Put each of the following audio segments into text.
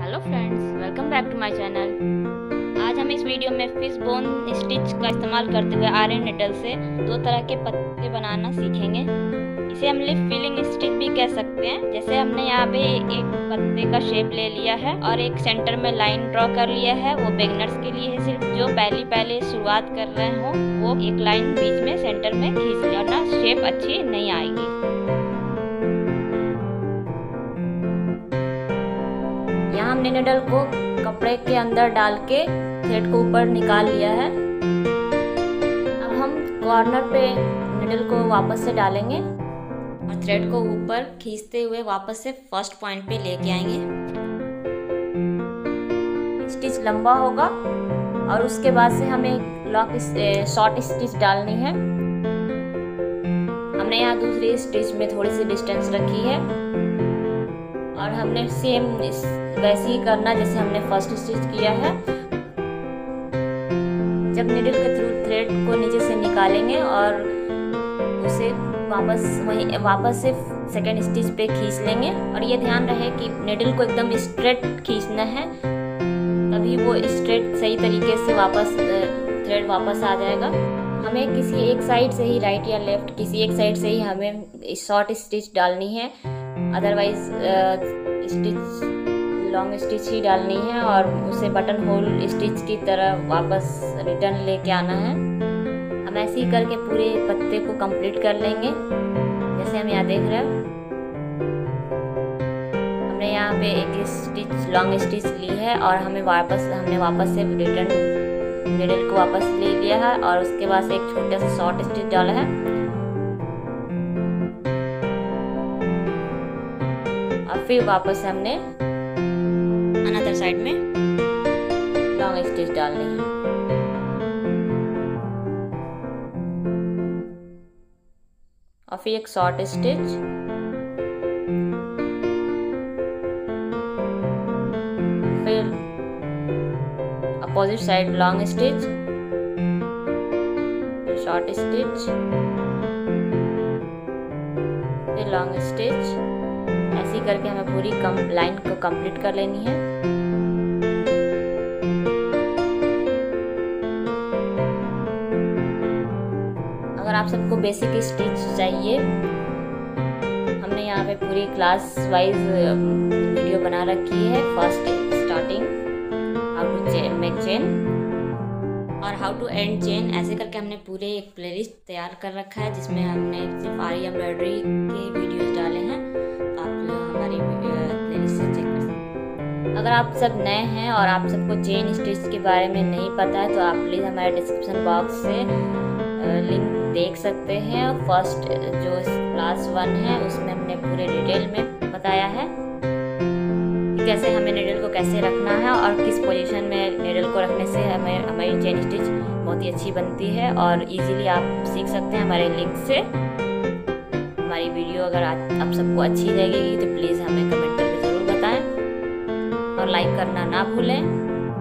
Hello friends, welcome back to my channel. आज हम इस वीडियो में फिश बोन स्टिच का इस्तेमाल करते हुए आरी निडल से दो तरह के पत्ते बनाना सीखेंगे। इसे हम लिप फिलिंग स्टिच भी कह सकते हैं। जैसे हमने यहाँ पे एक पत्ते का शेप ले लिया है और एक सेंटर में लाइन ड्रॉ कर लिया है। वो बिगिनर्स के लिए है, सिर्फ जो पहले शुरुआत कर रहे हो वो एक लाइन बीच में सेंटर में खींच ले, वरना शेप अच्छी नहीं आएगी। यहाँ हमने निडल को कपड़े के अंदर डाल के थ्रेड को ऊपर निकाल लिया है। अब हम कॉर्नर पे निडल को वापस से डालेंगे और थ्रेड को ऊपर खींचते हुए वापस से फर्स्ट पॉइंट पे लेके आएंगे। स्टिच लंबा होगा और उसके बाद से हमें शॉर्ट स्टिच डालनी है। हमने यहाँ दूसरी स्टिच में थोड़ी सी डिस्टेंस रखी है और हमने सेम वैसे ही करना जैसे हमने फर्स्ट स्टिच किया है। जब निडल के थ्रू थ्रेड को नीचे से निकालेंगे और उसे वापस से सेकेंड स्टिच पे खींच लेंगे। और ये ध्यान रहे कि निडल को एकदम स्ट्रेट खींचना है, तभी वो स्ट्रेट सही तरीके से थ्रेड वापस आ जाएगा। हमें किसी एक साइड से ही, राइट या लेफ्ट, किसी एक साइड से ही हमें शॉर्ट स्टिच डालनी है, अदरवाइज लॉन्ग स्टिच ही डालनी है और उसे बटन होल स्टिच की तरह वापस रिटर्न लेके आना है। हम ऐसे ही करके पूरे पत्ते को कंप्लीट कर लेंगे। जैसे हम यहाँ देख रहे हैं, हमने यहाँ पे एक स्टिच लॉन्ग स्टिच ली है और हमने वापस से रिटर्न निडल को वापस ले लिया है और उसके बाद से एक छोटा सा शॉर्ट स्टिच डाला है और फिर वापस से हमने अनदर साइड में लॉन्ग स्टिच डालनी है। और फिर एक शॉर्ट स्टिच, फिर अपोजिट साइड लॉन्ग स्टिच, फिर शॉर्ट स्टिच, फिर लॉन्ग स्टिच। ऐसे ही करके हमें पूरी लाइन को कंप्लीट कर लेनी है। अगर आप सबको बेसिक स्टिच चाहिए, हमने यहाँ पे पूरी क्लास वाइज वीडियो बना रखी है। First starting, how to make chain और हाउ टू एंड चेन, ऐसे करके हमने पूरे एक प्लेलिस्ट तैयार कर रखा है जिसमें हमने सिर्फ आरी एम्ब्रॉयडरी के वीडियोस डाले हैं। तो आप हमारी प्लेलिस्ट से चेक कर सकते हैं। अगर आप सब नए हैं और आप सबको चेन स्टिच के बारे में नहीं पता है तो आप प्लीज़ हमारे डिस्क्रिप्शन बॉक्स से लिंक देख सकते हैं। फर्स्ट जो क्लास 1 है उसमें हमने पूरे डिटेल में बताया है कि कैसे हमें निडल को कैसे रखना है और किस पोजीशन में निडल को रखने से हमारी चेन स्टिच बहुत ही अच्छी बनती है और इजीली आप सीख सकते हैं हमारे लिंक से। हमारी वीडियो अगर आप सबको अच्छी लगेगी तो प्लीज़ हमें कमेंट करके ज़रूर बताएं और लाइक करना ना भूलें।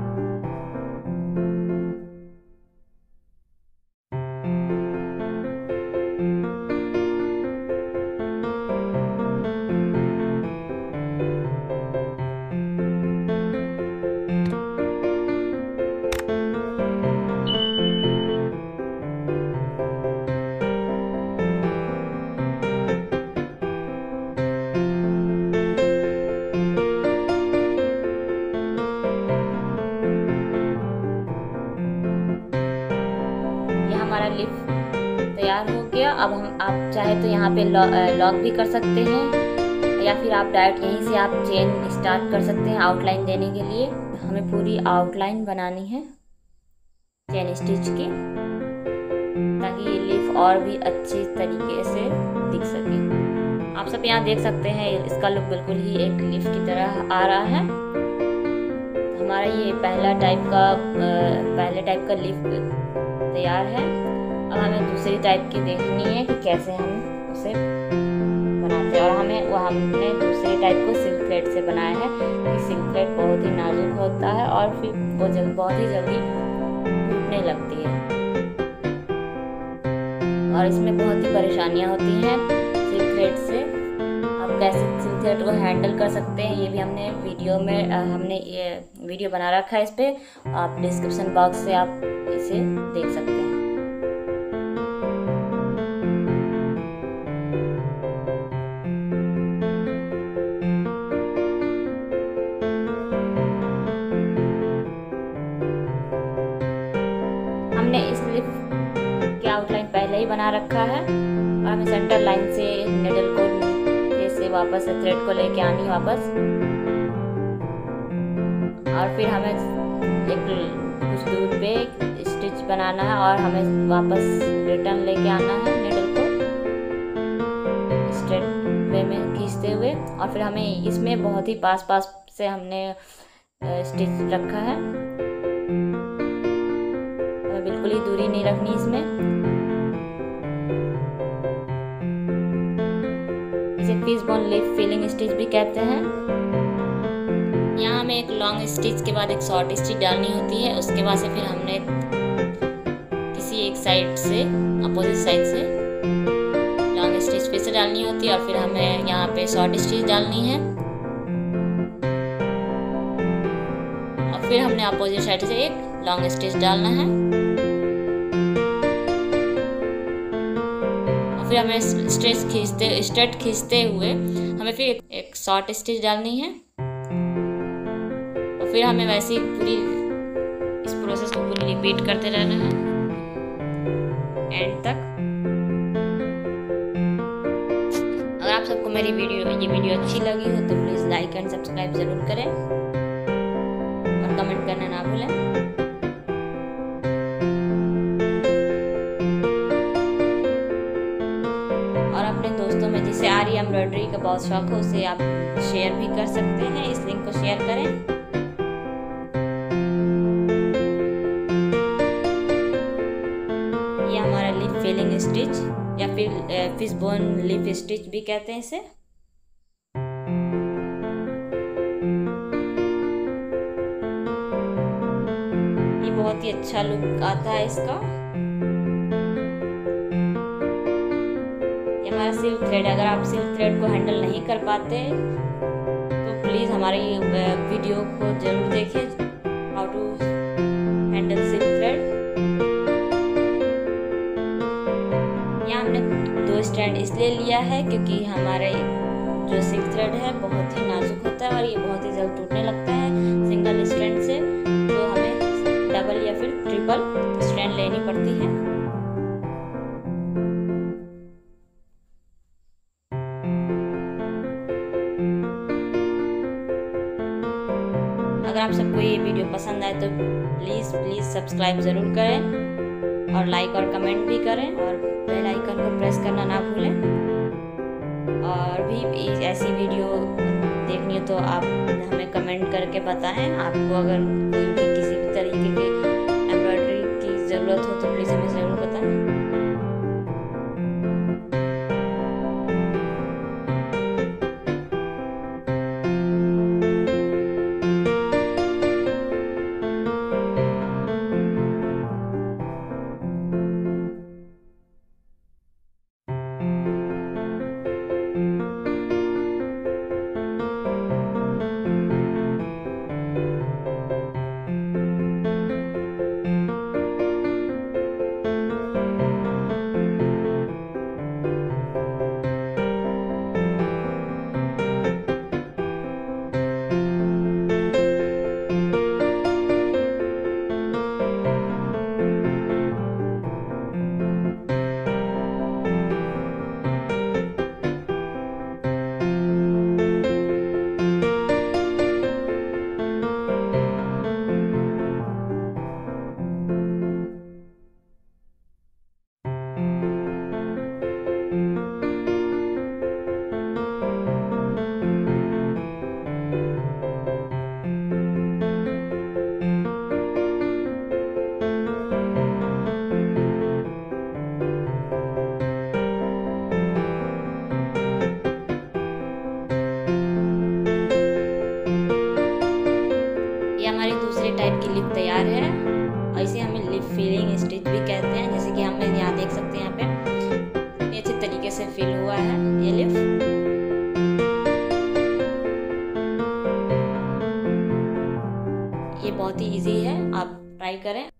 हमारा लिप तैयार हो गया। अब आप चाहे तो यहाँ पे लॉक भी कर सकते हैं या फिर आप डायरेक्ट यहीं से आप चेन स्टार्ट कर सकते हैं आउटलाइन देने के लिए। हमें पूरी आउटलाइन बनानी है चेन स्टिच की, ताकि ये लिप और भी अच्छे तरीके से दिख सके। आप सब यहाँ देख सकते हैं इसका लुक बिल्कुल ही एक लिप की तरह आ रहा है। हमारा ये पहले टाइप का लिप तैयार है। अब हमें दूसरी टाइप की देखनी है कि कैसे हम उसे बनाते हैं। और हमने दूसरी टाइप को सिल्क थ्रेड से बनाया है कि सिल्क थ्रेड बहुत ही नाजुक होता है और फिर वो बहुत ही जल्दी टूटने लगती है और इसमें बहुत ही परेशानियां होती हैं सिल्क थ्रेड से। अब लोग कैसे सिल्क थ्रेड को हैंडल कर सकते हैं ये भी हमने वीडियो में हमने ये वीडियो बना रखा है। इस पर आप डिस्क्रिप्शन बॉक्स से आप इसे देख सकते हैं। हमने इस लिप की आउटलाइन पहले ही बना रखा है और हमें सेंटर लाइन से निडल को से वापस थ्रेड को लेके आनी वापस, और फिर हमें एक कुछ दूर पे स्टिच बनाना है और हमें वापस रिटर्न लेके आना है निडल को स्ट्रेट वे में खींचते हुए। और फिर हमें इसमें बहुत ही पास पास से हमने स्टिच रखा है, हमें बिल्कुल ही दूरी नहीं रखनी इसमें। इसे फिशबोन लीफ फिलिंग स्टिच भी कहते हैं। यहाँ हमें एक लॉन्ग स्टिच के बाद एक शॉर्ट स्टिच डालनी होती है, उसके बाद से फिर हमने किसी एक साइड से अपोजिट साइड से लॉन्ग स्टिच फिर से डालनी होती है और फिर हमें यहाँ पे शॉर्ट स्टिच डालनी है और फिर हमने अपोजिट साइड से एक लॉन्ग स्टिच डालना है और फिर हमें स्ट्रेट खींचते हुए हमें फिर एक शॉर्ट स्टिच डालनी है और फिर हमें वैसे ही पूरी इस प्रोसेस को पूरी रिपीट करते रहना है एंड तक। अगर आप सबको मेरी ये वीडियो अच्छी लगी हो तो प्लीज़ लाइक एंड सब्सक्राइब ज़रूर करें और कमेंट करना ना भूलें। और अपने दोस्तों में जिसे आरी एम्ब्रॉयडरी का बहुत शौक हो उसे आप शेयर भी कर सकते हैं, इस लिंक को शेयर करें। ये हमारा लीफ फिलिंग स्टिच या फिर फिशबोन लीफ स्टिच भी कहते हैं इसे। ये बहुत ही अच्छा लुक आता है इसका। ये हमारा सिल्क थ्रेड, अगर आप सिल्क थ्रेड को हैंडल नहीं कर पाते तो प्लीज़ हमारी वीडियो को जरूर देखें, how to handle silk thread. यहाँ हमने 2 स्ट्रैंड इसलिए लिया है क्योंकि हमारे जो सिल्क थ्रेड है बहुत ही नाजुक होता है और ये बहुत ही जल्द टूटने लगता है सिंगल स्ट्रैंड से, तो हमें डबल या फिर ट्रिपल स्ट्रैंड लेनी पड़ती है। अगर आप सबको ये वीडियो पसंद आए तो प्लीज़ सब्सक्राइब ज़रूर करें और लाइक और कमेंट भी करें और बेल आइकन को प्रेस करना ना भूलें। और भी ऐसी वीडियो देखनी हो तो आप हमें कमेंट करके बताएं। आपको अगर कोई भी किसी भी तरीके की एम्ब्रॉयडरी की ज़रूरत हो तो प्लीज़ हमें ज़रूर बताएं। टाइप की लिप तैयार है और इसे हमें लिप फिलिंग स्टिच भी कहते हैं। जैसे कि हम यहाँ देख सकते हैं, यहाँ पे ये अच्छे तरीके से फिल हुआ है ये लिप। ये बहुत ही इजी है, आप ट्राई करें।